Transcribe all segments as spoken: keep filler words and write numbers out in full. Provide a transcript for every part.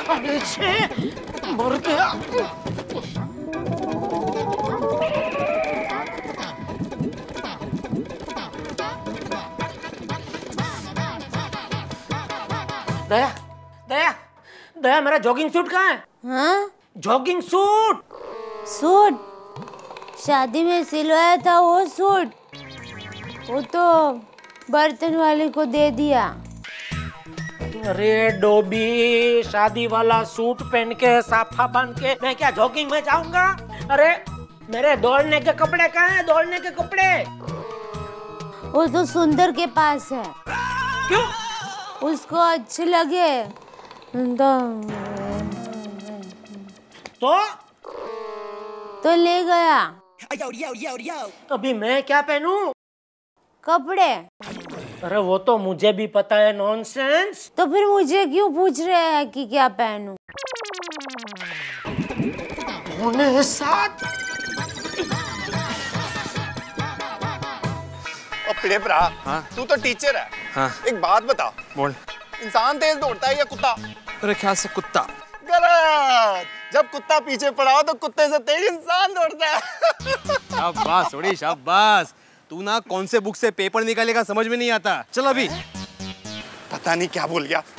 साढ़े छह मर गया। दया, दया, दया, मेरा जॉगिंग सूट कहाँ है? हाँ? Jogging suit. सूट? शादी में सिलवाया था वो सूट, वो तो बर्तन वाले को दे दिया। अरे डोबी, शादी वाला सूट पहन के साफा बांध के मैं क्या जॉगिंग में जाऊंगा? अरे मेरे दौड़ने के कपड़े कहाँ हैं? दौड़ने के कपड़े। वो तो सुंदर के पास है। क्यों? उसको अच्छे लगे तो तो तो ले गया। अभी मैं क्या पहनूं? कपड़े। अरे वो तो मुझे भी पता है, नॉनसेंस। तो फिर मुझे क्यों पूछ रहे हैं कि क्या पहनूं? उन्हें साथ पिड़े भरा, हाँ? तू तो टीचर है, हाँ? एक बात बता, बोल। इंसान तेज दौड़ता है या कुत्ता? मेरे ख्याल से कुत्ता। गलत। जब कुत्ता पीछे पड़ा हो तो कुत्ते से तेज इंसान दौड़ता है। शाबाश थोड़ी शाबाश। तू ना कौन से बुक से पेपर निकालेगा समझ में नहीं आता। चल अभी। पता नहीं क्या बोल गया।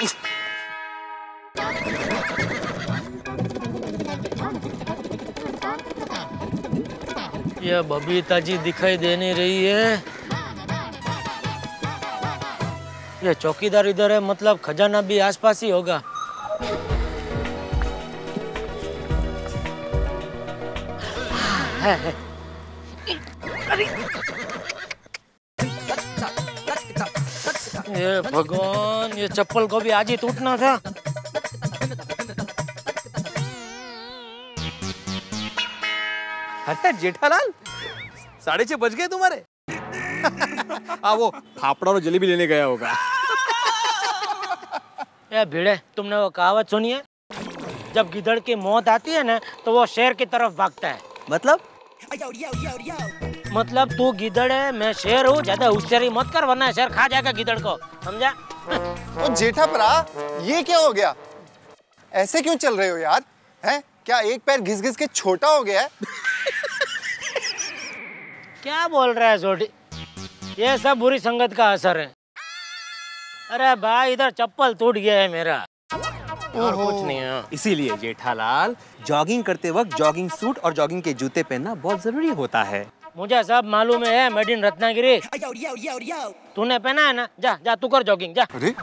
ये बबीता जी दिखाई दे नहीं रही है। ये चौकीदार इधर है, मतलब खजाना भी आसपास ही होगा। है, है। अरे ये भगवान, ये चप्पल को भी आज ही टूटना था। अरे जेठालाल, साढ़े छह बज गए तुम्हारे। हाँ वो फाफड़ा और जलेबी लेने गया होगा। ए भिड़े, तुमने वो कहावत सुनी है? जब गिदड़ की मौत आती है ना तो वो शेर की तरफ भागता है। मतलब? मतलब तू गिदड़ है, मैं शेर हूँ, ज्यादा होशियारी मत कर वरना शेर खा जाएगा गिदड़ को, समझा? ओ जेठा भरा, ये क्या हो गया? ऐसे क्यों चल रहे हो यार? हैं? क्या एक पैर घिस घिस के छोटा हो गया है? क्या बोल रहा है सोटी? ये सब बुरी संगत का असर है। अरे भाई इधर चप्पल टूट गया है मेरा, और कुछ नहीं है। इसीलिए जेठालाल, जॉगिंग करते वक्त जॉगिंग सूट और जॉगिंग के जूते पहनना बहुत जरूरी होता है। मुझे सब मालूम है, मेड इन रत्नागिरी। तूने पहना है ना, जा जा तू कर जॉगिंग जा। अरे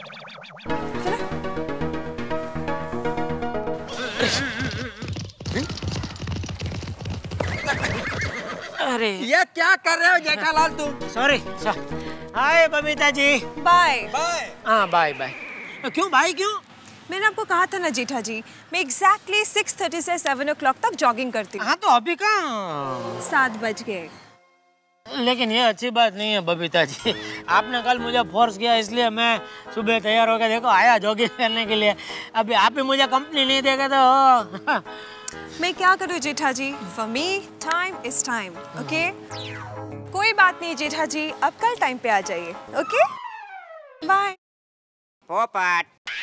अरे ये क्या कर रहे हो जेठालाल तुम? Sorry. Hi Babita ji. Bye bye. हाँ बाय बाय। क्यों भाई क्यों? मैंने आपको कहा था ना जेठा जी, मैं एग्जैक्टली सिक्स थर्टी से सेवन ओ क्लॉक तक जॉगिंग करती हूँ। हाँ तो अभी कहाँ? सात बज गए। लेकिन ये अच्छी बात नहीं है बबीता जी। आपने कल मुझे फोर्स किया इसलिए मैं सुबह तैयार होकर देखो आया जॉगिंग करने के लिए। अभी आप ही मुझे कंपनी नहीं देगा तो मैं क्या करूँ Jetha ji? For me time is time, okay? कोई बात नहीं जेठा जी, अब कल टाइम पे आ जाइए, ओके? बाय। पोपट।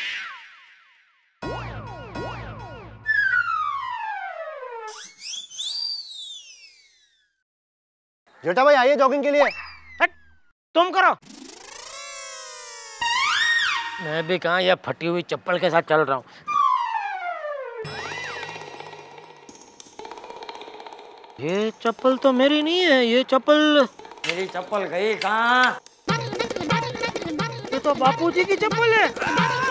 जेठा भाई आइए जॉगिंग के लिए। हट, तुम करो। मैं भी कहाँ ये फटी हुई चप्पल के साथ चल रहा हूँ। ये चप्पल तो मेरी नहीं है, ये चप्पल मेरी चप्पल गई कहाँ? ये तो बापूजी की चप्पल है।